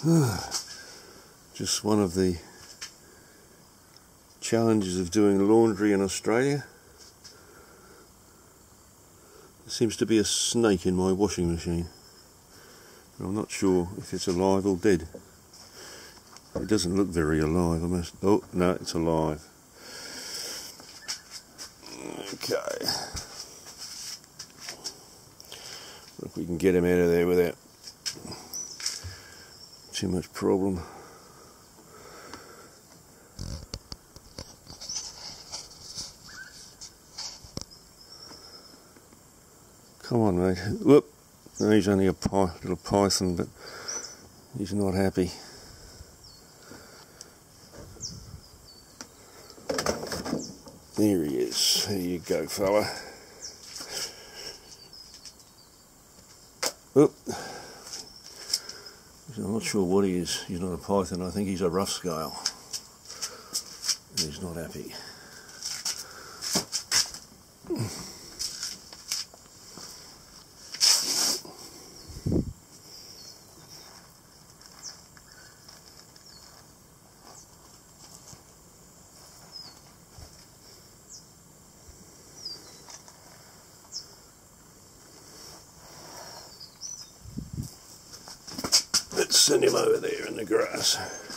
Just one of the challenges of doing laundry in Australia. There seems to be a snake in my washing machine. I'm not sure if it's alive or dead. It doesn't look very alive. Oh, no, it's alive. Okay. Look, we can get him out of there without too much problem. Come on, mate. Whoop. No, he's only a little python, but he's not happy. There he is. There you go, fella. Oop. I'm not sure what he is. He's not a python. I think he's a rough scale. And he's not happy. Let's send him over there in the grass.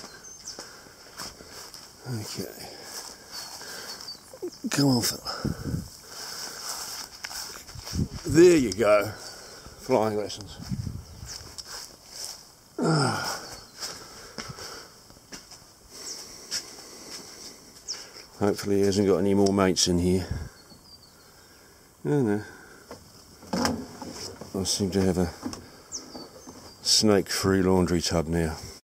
Okay. Come on, fella. There you go. Flying lessons. Hopefully he hasn't got any more mates in here. Oh no. I seem to have a snake-free laundry tub now.